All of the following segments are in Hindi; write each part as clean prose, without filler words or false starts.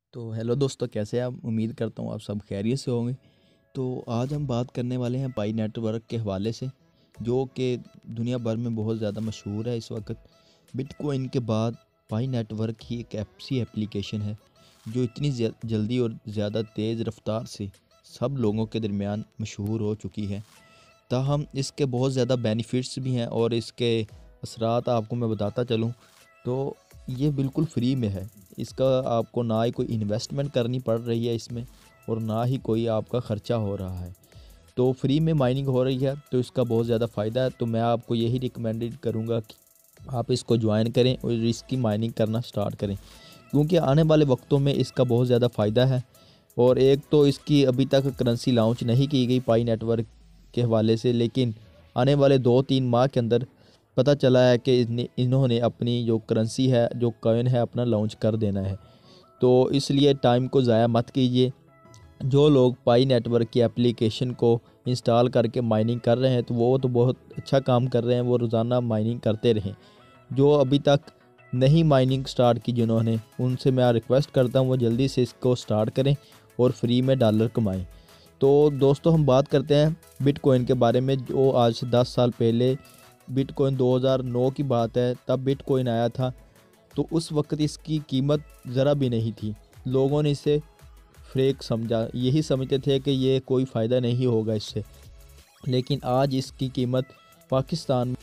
तो हेलो दोस्तों, कैसे हैं आप? उम्मीद करता हूँ आप सब खैरियत से होंगे। तो आज हम बात करने वाले हैं पाई नेटवर्क के हवाले से, जो कि दुनिया भर में बहुत ज़्यादा मशहूर है इस वक्त। बिटकॉइन के बाद पाई नेटवर्क ही एक ऐसी एप्लीकेशन है जो इतनी जल्दी और ज़्यादा तेज़ रफ्तार से सब लोगों के दरमियान मशहूर हो चुकी है। ताहम इसके बहुत ज़्यादा बेनिफिट्स भी हैं और इसके असरात आपको मैं बताता चलूँ तो ये बिल्कुल फ्री में है। इसका आपको ना ही कोई इन्वेस्टमेंट करनी पड़ रही है इसमें, और ना ही कोई आपका ख़र्चा हो रहा है। तो फ्री में माइनिंग हो रही है तो इसका बहुत ज़्यादा फ़ायदा है। तो मैं आपको यही रिकमेंडेड करूँगा कि आप इसको ज्वाइन करें और इसकी माइनिंग करना स्टार्ट करें, क्योंकि आने वाले वक्तों में इसका बहुत ज़्यादा फ़ायदा है। और एक तो इसकी अभी तक करेंसी लॉन्च नहीं की गई पाई नेटवर्क के हवाले से, लेकिन आने वाले 2-3 माह के अंदर पता चला है कि इन्होंने अपनी जो करेंसी है, जो कॉइन है, अपना लॉन्च कर देना है। तो इसलिए टाइम को ज़ाया मत कीजिए। जो लोग पाई नेटवर्क की एप्लीकेशन को इंस्टॉल करके माइनिंग कर रहे हैं तो वो तो बहुत अच्छा काम कर रहे हैं, वो रोज़ाना माइनिंग करते रहें। जो अभी तक नहीं माइनिंग स्टार्ट की जिन्होंने, उनसे मैं रिक्वेस्ट करता हूँ वो जल्दी से इसको स्टार्ट करें और फ्री में डॉलर कमाएं। तो दोस्तों, हम बात करते हैं बिटकॉइन के बारे में। जो आज से 10 साल पहले, बिटकॉइन 2009 की बात है, तब बिटकॉइन आया था। तो उस वक्त इसकी कीमत ज़रा भी नहीं थी। लोगों ने इसे फेक समझा, यही समझते थे कि ये कोई फ़ायदा नहीं होगा इससे। लेकिन आज इसकी कीमत पाकिस्तान में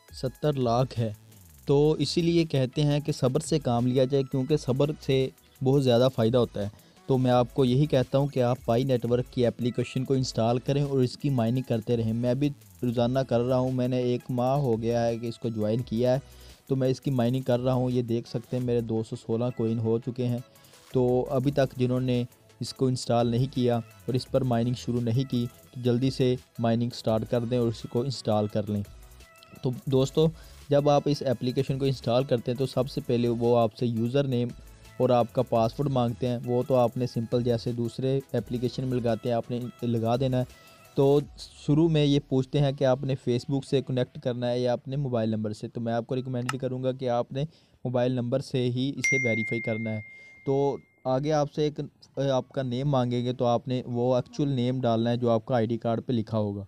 70 लाख है। तो इसीलिए कहते हैं कि सब्र से काम लिया जाए, क्योंकि सब्र से बहुत ज़्यादा फ़ायदा होता है। तो मैं आपको यही कहता हूँ कि आप पाई नेटवर्क की एप्लीकेशन को इंस्टॉल करें और इसकी माइनिंग करते रहें। मैं भी रोज़ाना कर रहा हूँ, मैंने 1 माह हो गया है कि इसको ज्वाइन किया है। तो मैं इसकी माइनिंग कर रहा हूँ। ये देख सकते हैं मेरे 216 कॉइन हो चुके हैं। तो अभी तक जिन्होंने इसको इंस्टॉल नहीं किया और इस पर माइनिंग शुरू नहीं की, तो जल्दी से माइनिंग स्टार्ट कर दें और इसको इंस्टॉल कर लें। तो दोस्तों, जब आप इस एप्लीकेशन को इंस्टॉल करते हैं तो सबसे पहले वो आपसे यूज़र नेम और आपका पासवर्ड मांगते हैं। वो तो आपने सिंपल जैसे दूसरे एप्लीकेशन में लगाते हैं, आपने लगा देना है। तो शुरू में ये पूछते हैं कि आपने फ़ेसबुक से कनेक्ट करना है या अपने मोबाइल नंबर से। तो मैं आपको रिकमेंड करूँगा कि आपने मोबाइल नंबर से ही इसे वेरीफाई करना है। तो आगे आपसे एक आपका नेम मांगेंगे, तो आपने वो एक्चुअल नेम डालना है जो आपका आईडी कार्ड पे लिखा होगा।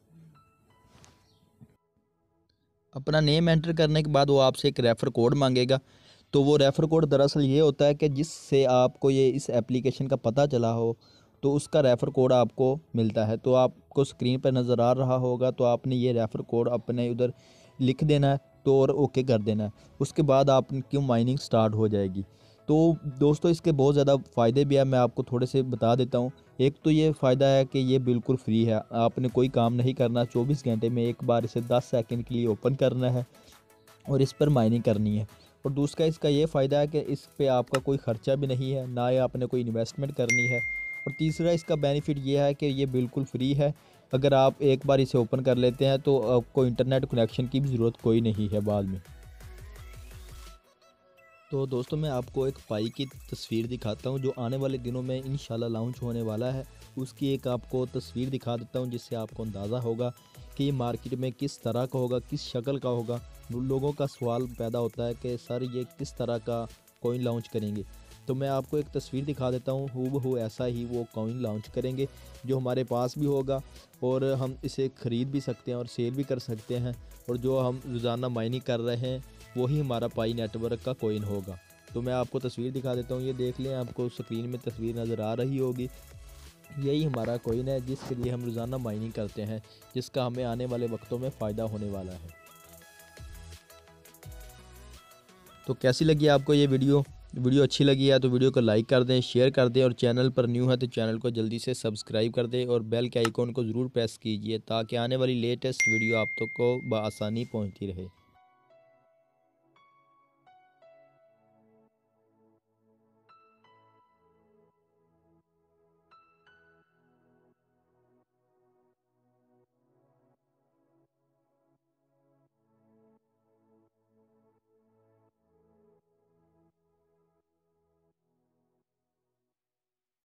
अपना नेम एंटर करने के बाद वो आपसे एक रेफ़र कोड मांगेगा। तो वो रेफ़र कोड दरअसल ये होता है कि जिससे आपको ये इस एप्लीकेशन का पता चला हो, तो उसका रेफ़र कोड आपको मिलता है। तो आपको स्क्रीन पर नज़र आ रहा होगा, तो आपने ये रेफ़र कोड अपने उधर लिख देना है तो और ओके कर देना है। उसके बाद आपकी माइनिंग स्टार्ट हो जाएगी। तो दोस्तों, इसके बहुत ज़्यादा फ़ायदे भी हैं, मैं आपको थोड़े से बता देता हूँ। एक तो ये फ़ायदा है कि ये बिल्कुल फ्री है, आपने कोई काम नहीं करना। 24 घंटे में एक बार इसे 10 सेकंड के लिए ओपन करना है और इस पर माइनिंग करनी है। और दूसरा इसका ये फ़ायदा है कि इस पे आपका कोई ख़र्चा भी नहीं है, ना ही आपने कोई इन्वेस्टमेंट करनी है। और तीसरा इसका बेनिफिट ये है कि ये बिल्कुल फ्री है। अगर आप एक बार इसे ओपन कर लेते हैं तो आपको इंटरनेट कनेक्शन की भी ज़रूरत कोई नहीं है बाद में। तो दोस्तों, मैं आपको एक पाई की तस्वीर दिखाता हूँ जो आने वाले दिनों में इंशाल्लाह लॉन्च होने वाला है। उसकी एक आपको तस्वीर दिखा देता हूँ जिससे आपको अंदाज़ा होगा कि ये मार्केट में किस तरह का होगा, किस शक्ल का होगा। लोगों का सवाल पैदा होता है कि सर ये किस तरह का कॉइन लॉन्च करेंगे। तो मैं आपको एक तस्वीर दिखा देता हूँ, हूबहू ऐसा ही वो कॉइन लॉन्च करेंगे जो हमारे पास भी होगा, और हम इसे ख़रीद भी सकते हैं और सेल भी कर सकते हैं। और जो हम रोज़ाना माइनिंग कर रहे हैं वही हमारा पाई नेटवर्क का कॉइन होगा। तो मैं आपको तस्वीर दिखा देता हूँ, ये देख लें, आपको स्क्रीन में तस्वीर नज़र आ रही होगी। यही हमारा कॉइन है जिसके लिए हम रोज़ाना माइनिंग करते हैं, जिसका हमें आने वाले वक्तों में फ़ायदा होने वाला है। तो कैसी लगी आपको ये वीडियो? वीडियो अच्छी लगी है तो वीडियो को लाइक कर दें, शेयर कर दें, और चैनल पर न्यू है तो चैनल को जल्दी से सब्सक्राइब कर दें और बेल के आइकॉन को ज़रूर प्रेस कीजिए ताकि आने वाली लेटेस्ट वीडियो आप तक को बआसानी पहुंचती रहे।